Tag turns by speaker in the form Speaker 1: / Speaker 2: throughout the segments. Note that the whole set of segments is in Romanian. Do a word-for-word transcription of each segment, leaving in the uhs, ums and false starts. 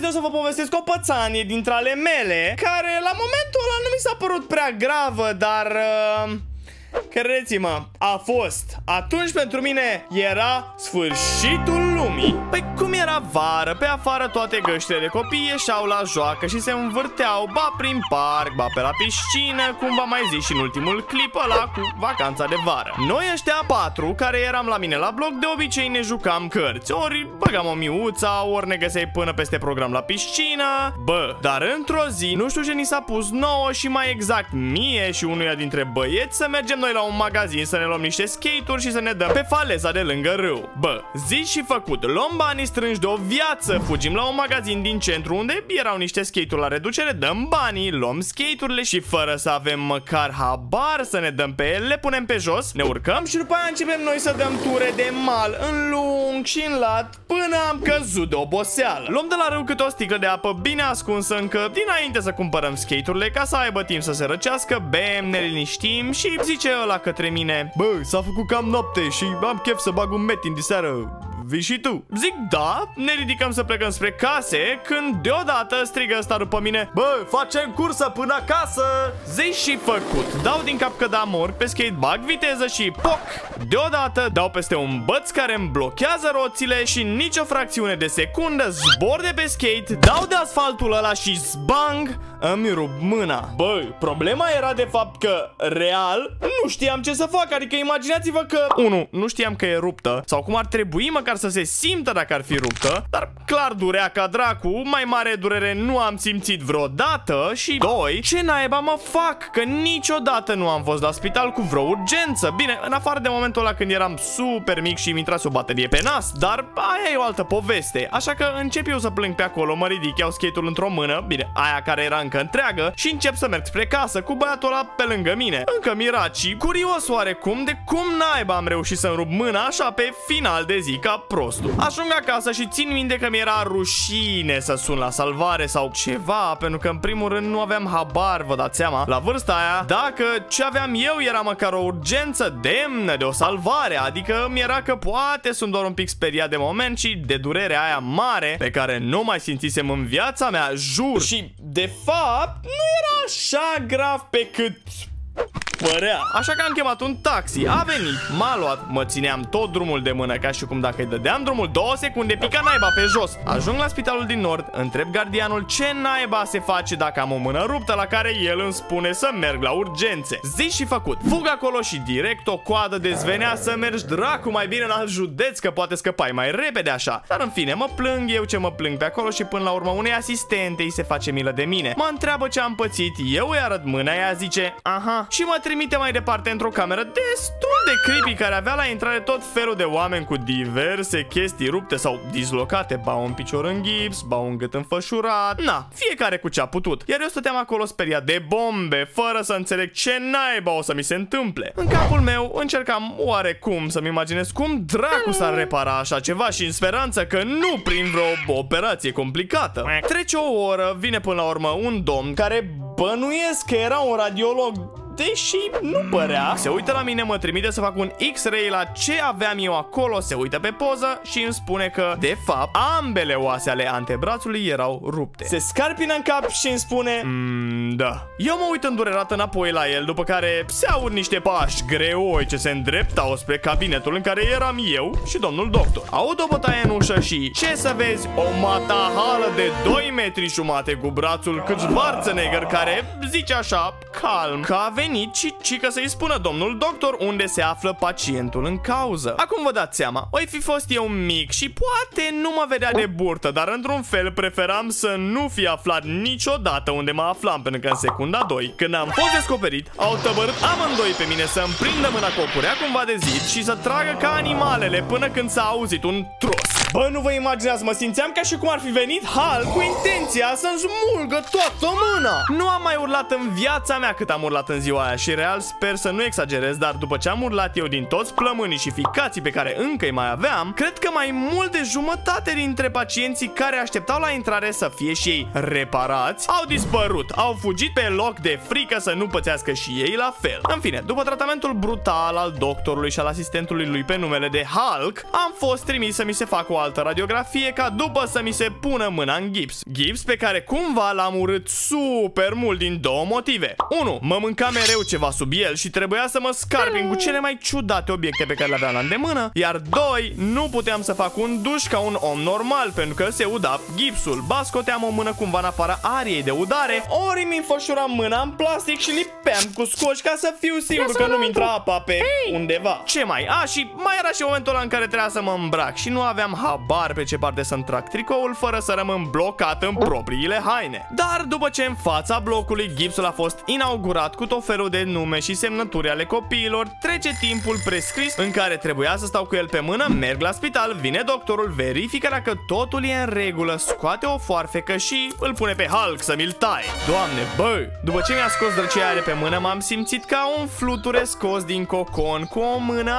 Speaker 1: eu să vă povestesc o pățanie dintre ale mele, care la momentul ăla nu mi s-a părut prea gravă, dar... Uh... credeți-mă, a fost. Atunci pentru mine era sfârșitul lumii. Păi cum era vară, pe afară toate găștile de copii ieșeau la joacă și se învârteau ba prin parc, ba pe la piscină, cum v-am mai zis și în ultimul clip ăla cu vacanța de vară. Noi ăștia patru care eram la mine la bloc, de obicei ne jucam cărți, ori băgam o miuța, ori ne găseai până peste program la piscină. Bă, dar într-o zi, nu știu ce ni s-a pus nouă și mai exact mie și unuia dintre băieți să mergem noi la un magazin să ne luăm niște skate-uri și să ne dăm pe faleza de lângă râu. Bă, zis și făcut, luăm banii strânși de o viață, fugim la un magazin din centru unde erau niște skate-uri la reducere, dăm banii, luăm skate-urile și fără să avem măcar habar să ne dăm pe ele, le punem pe jos, ne urcăm și după aia începem noi să dăm ture de mal în lung și în lat până am căzut de oboseală. Luăm de la râu câte o sticlă de apă bine ascunsă încă dinainte să cumpărăm skate-urile ca să aibă timp să se răcească, bem, ne liniștim și zice ăla către mine: bă, s-a făcut cam noapte și am chef să bag un metin de seară. Vii și tu? Zic da, ne ridicăm să plecăm spre case, când deodată strigă ăsta după mine: bă, facem cursă până acasă! Zis și făcut, dau din cap că da mor pe skate, bag viteză și poc! Deodată dau peste un băț care îmi blochează roțile și în nicio fracțiune de secundă zbor de pe skate, dau de asfaltul ăla și zbang, îmi rup mâna. Băi, problema era de fapt că, real, nu știam ce să fac, adică imaginați-vă că unu, nu știam că e ruptă, sau cum ar trebui măcar să se simtă dacă ar fi ruptă, dar clar durea ca dracu, mai mare durere nu am simțit vreodată și doi, ce naiba mă fac, că niciodată nu am fost la spital cu vreo urgență. Bine, în afară de momentul ăla când eram super mic și mi intrase o baterie pe nas, dar aia e o altă poveste, așa că încep eu să plâng pe acolo, mă ridic, iau skate-ul într-o mână, bine, aia care era încă întreagă, și încep să merg spre casă cu băiatul ăla pe lângă mine, încă mirat și curios oarecum de cum naiba am reușit să-mi rup mâna așa pe final de zi ca prostul. Ajung acasă și țin minte că mi-era rușine să sun la salvare sau ceva, pentru că în primul rând nu aveam habar, vă dați seama, la vârsta aia, dacă ce aveam eu era măcar o urgență demnă de o salvare, adică mi-era că poate sunt doar un pic speriat de moment și de durerea aia mare pe care nu mai simțisem în viața mea, jur. Și de fapt nu era așa grav pe cât părea. Așa că am chemat un taxi, a venit, m-a luat, mă țineam tot drumul de mână ca și cum dacă îi dădeam drumul două secunde pica naiba pe jos. Ajung la spitalul din Nord, întreb gardianul ce naiba se face dacă am o mână ruptă, la care el îmi spune să merg la urgențe. Zis și făcut, fug acolo și direct o coadă dezvenea să mergi dracu mai bine în alt județ, că poate scăpai mai repede așa. Dar în fine, mă plâng eu ce mă plâng pe acolo și până la urmă unei asistente îi se face milă de mine. Mă întreabă ce am pățit, eu îi arăt mâna, ea zice aha și mă trimite mai departe într-o cameră destul de creepy care avea la intrare tot felul de oameni cu diverse chestii rupte sau dislocate, ba un picior în gips, ba un gât înfășurat, na, fiecare cu ce a putut. Iar eu stăteam acolo speriat de bombe, fără să înțeleg ce naiba o să mi se întâmple. În capul meu încercam oarecum să-mi imaginez cum dracu s-ar repara așa ceva și în speranță că nu prin vreo operație complicată. Trece o oră, vine până la urmă un domn care bănuiesc că era un radiolog, deși nu părea. Se uită la mine, mă trimite să fac un X-ray la ce aveam eu acolo, se uită pe poză și îmi spune că, de fapt, ambele oase ale antebrațului erau rupte. Se scarpină în cap și îmi spune mm, da. Eu mă uit îndurerat înapoi la el, după care se aud niște pași greoi ce se îndreptau spre cabinetul în care eram eu și domnul doctor. Aud o bătaie în ușă și, ce să vezi, o matahală de doi metri jumate cu brațul cât Schwarzenegger, care zice așa, calm, că a venit și cică să-i spună domnul doctor unde se află pacientul în cauză. Acum vă dați seama, oi fi fost eu mic și poate nu mă vedea de burtă, dar într-un fel preferam să nu fi aflat niciodată unde mă aflam, pentru că în secunda doi, când am fost descoperit, au tăbărât amândoi pe mine să-mi prindă mâna cu o curea cumva de zid și să tragă ca animalele până când s-a auzit un tros. Bă, nu vă imaginați, mă simțeam ca și cum ar fi venit Hulk cu intenția să-mi smulgă toată mâna. Nu am mai urlat în viața mea cât am urlat în ziua ziua aia și real sper să nu exagerez, dar după ce am urlat eu din toți plămânii și ficații pe care încă îi mai aveam, cred că mai mult de jumătate dintre pacienții care așteptau la intrare să fie și ei reparați au dispărut, au fugit pe loc de frică să nu pățească și ei la fel. În fine, după tratamentul brutal al doctorului și al asistentului lui pe numele de Hulk, am fost trimis să mi se facă o altă radiografie ca după să mi se pună mâna în gips. Gips pe care cumva l-am urât super mult din două motive. unu. Mă mânca mereu ceva sub el și trebuia să mă scarpin cu cele mai ciudate obiecte pe care le aveam la îndemână. Iar doi. Nu puteam să fac un duș ca un om normal pentru că se uda gipsul. Ba scoteam o mână cumva în afara ariei de udare, ori mi înfășuram mâna în plastic și lipeam cu scoci ca să fiu sigur că nu-mi intra apa pe undeva. Ce mai? A, și mai era și momentul ăla în care trebuia să mă îmbrac și nu aveam habar pe ce parte să-mi trag tricoul fără să rămân blocat în propriile haine. Dar după ce în fața blocului gipsul a fost inaugurat cu tot felul de nume și semnături ale copiilor, trece timpul prescris în care trebuia să stau cu el pe mână, merg la spital, vine doctorul, verifică dacă totul e în regulă, scoate o foarfecă și îl pune pe Hulk să mi-l taie. Doamne, bă! După ce mi-a scos drăceea de pe mână, m-am simțit ca un fluture scos din cocon, cu o mână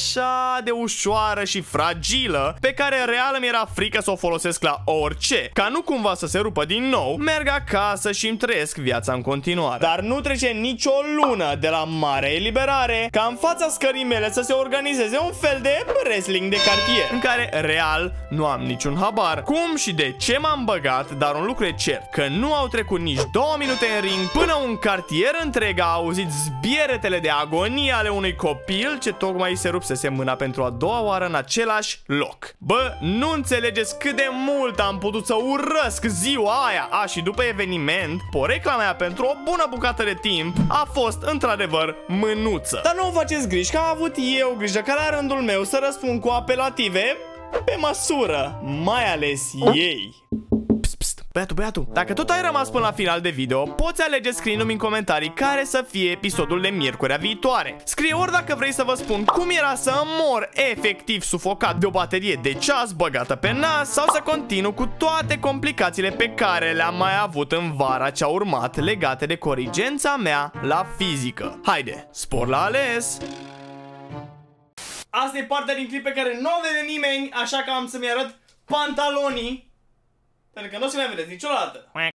Speaker 1: așa de ușoară și fragilă, pe care real mi era frică să o folosesc la orice. Ca nu cumva să se rupă din nou, merg acasă și îmi trăiesc viața în continuare. Dar nu trece nicio lună de la marea eliberare ca în fața scării mele să se organizeze un fel de wrestling de cartier, în care real nu am niciun habar cum și de ce m-am băgat, dar un lucru e cert, că nu au trecut nici două minute în ring până un cartier întreg a auzit zbieretele de agonie ale unui copil ce tocmai se rupsese mâna pentru a doua oară în același loc. Bă, nu înțelegeți cât de mult am putut să urăsc ziua aia. A, și după eveniment, porecla mea pentru o bună bucată de timp a fost într-adevăr mânuță. Dar nu vă faceți griji că am avut eu grijă ca la rândul meu să răspund cu apelative pe măsură, mai ales ei. Băiatul, băiatul, dacă tot ai rămas până la final de video, poți alege scriindu-mi în comentarii care să fie episodul de miercurea viitoare. Scrie ori dacă vrei să vă spun cum era să mor efectiv sufocat de o baterie de ceas băgată pe nas, sau să continu cu toate complicațiile pe care le-am mai avut în vara ce a urmat legate de corigența mea la fizică. Haide, spor la ales! Asta e partea din clip pe care nu o vede nimeni, așa că am să-mi arăt pantalonii, pentru că nu o să mai vedeți niciodată.